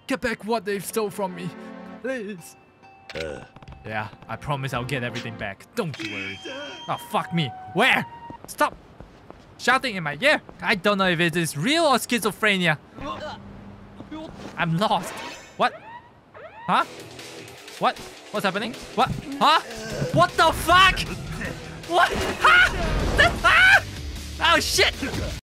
get back what they stole from me. Please. Yeah, I promise I'll get everything back. Don't you worry. Oh, fuck me. Where? Stop shouting in my ear. I don't know if it is real or schizophrenia. I'm lost. What? Huh? What? What's happening? What? Huh? What the fuck? What? Huh? Oh shit!